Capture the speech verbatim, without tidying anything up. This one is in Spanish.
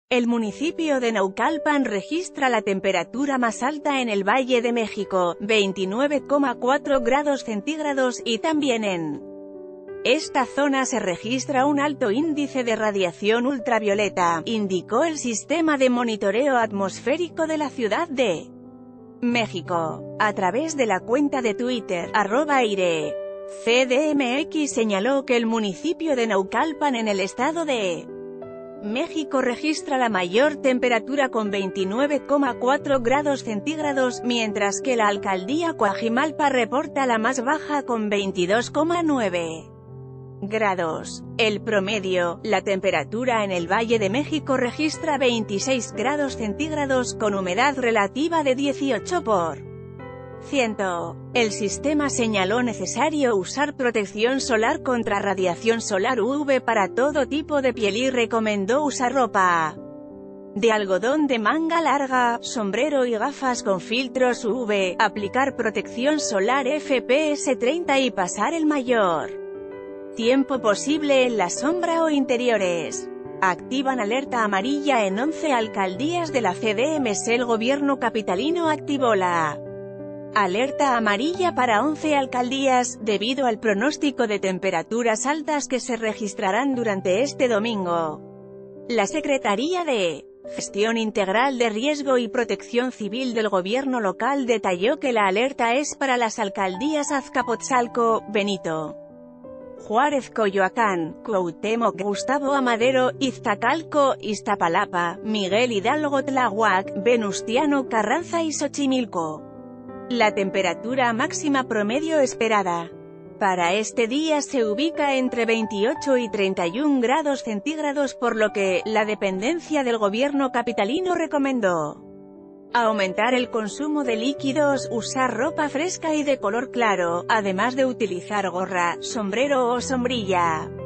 El municipio de Naucalpan registra la temperatura más alta en el Valle de México, veintinueve coma cuatro grados centígrados, y también en esta zona se registra un alto índice de radiación ultravioleta, indicó el sistema de monitoreo atmosférico de la Ciudad de México. A través de la cuenta de Twitter, arroba aire C D M X señaló que el municipio de Naucalpan en el estado de México registra la mayor temperatura con veintinueve coma cuatro grados centígrados, mientras que la alcaldía Coajimalpa reporta la más baja con veintidós coma nueve grados. El promedio, la temperatura en el Valle de México registra veintiséis grados centígrados, con humedad relativa de dieciocho por ciento. El sistema señaló necesario usar protección solar contra radiación solar U V para todo tipo de piel y recomendó usar ropa de algodón de manga larga, sombrero y gafas con filtros U V, aplicar protección solar F P S treinta y pasar el mayor tiempo posible en la sombra o interiores. Activan alerta amarilla en once alcaldías de la C D M S. El gobierno capitalino activó la alerta amarilla para once alcaldías, debido al pronóstico de temperaturas altas que se registrarán durante este domingo. La Secretaría de Gestión Integral de Riesgo y Protección Civil del gobierno local detalló que la alerta es para las alcaldías Azcapotzalco, Benito Juárez, Coyoacán, Cuauhtémoc, Gustavo Amadero, Iztacalco, Iztapalapa, Miguel Hidalgo, Tláhuac, Venustiano Carranza y Xochimilco. La temperatura máxima promedio esperada para este día se ubica entre veintiocho y treinta y un grados centígrados, por lo que la dependencia del gobierno capitalino recomendó aumentar el consumo de líquidos, usar ropa fresca y de color claro, además de utilizar gorra, sombrero o sombrilla.